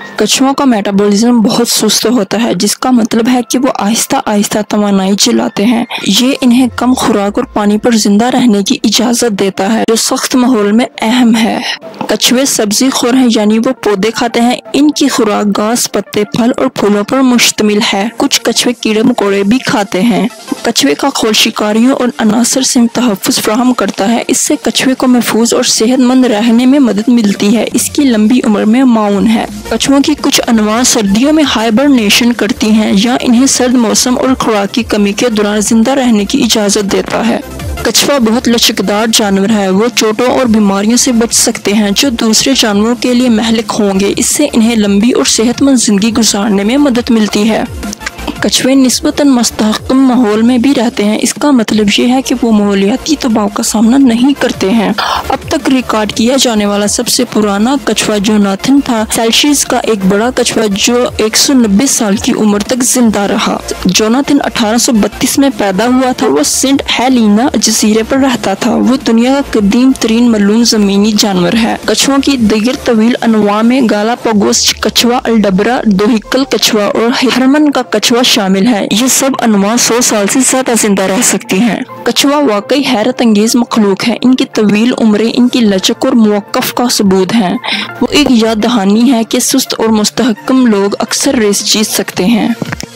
कछुओं का मेटाबॉलिज्म बहुत सुस्त होता है, जिसका मतलब है कि वो आहिस्ता आहिस्ता तवानाई जलाते हैं। ये इन्हें कम खुराक और पानी पर जिंदा रहने की इजाजत देता है, जो सख्त माहौल में अहम है। कछुए सब्जी खोर हैं, यानी वो पौधे खाते हैं। इनकी खुराक घास, पत्ते, फल और फूलों पर मुश्तमिल है। कुछ कछुए कीड़े मकोड़े भी खाते हैं। कछुए का खोल शिकारियों और अनासर से तहफ़्फ़ुज़ फराहम करता है। इससे कछुए को महफूज और सेहतमंद रहने में मदद मिलती है। इसकी लंबी उम्र में माऊन है। कछुओं की कुछ अनवां सर्दियों में हाइबरनेशन करती हैं, या इन्हें सर्द मौसम और खुराक की कमी के दौरान जिंदा रहने की इजाजत देता है। कछुआ बहुत लचकदार जानवर है। वो चोटों और बीमारियों से बच सकते हैं, जो दूसरे जानवरों के लिए महलिक होंगे। इससे इन्हें लंबी और सेहतमंद जिंदगी गुजारने में मदद मिलती है। कछुए निस्बतन मुस्तहकम माहौल में भी रहते हैं। इसका मतलब ये है कि वो माहौलियाती दबाव का सामना नहीं करते हैं। अब तक रिकॉर्ड किया जाने वाला सबसे पुराना कछुआ जोनाथन था, सेल्सियस का एक बड़ा कछुआ जो 190 साल की उम्र तक जिंदा रहा। जोनाथन 1832 में पैदा हुआ था। वो सेंट हेलेना जजीरे पर रहता था। वो दुनिया का कदीम तरीन मलून जमीनी जानवर है। कछुओं की दीगर तवील अनवा में गालापागोस कछुआ, अल्डब्रा, दोहिकल कछुआ और हरमन का कछुआ शामिल है। ये सब अनवा 100 साल से ज्यादा जिंदा रह सकती हैं। कछुआ वाकई हैरत अंगेज मखलूक है। इनकी तवील उम्रें इनकी लचक और मुवक्कफ का सबूत हैं। वो एक याद दहानी है कि सुस्त और मुस्तहकम लोग अक्सर रेस जीत सकते हैं।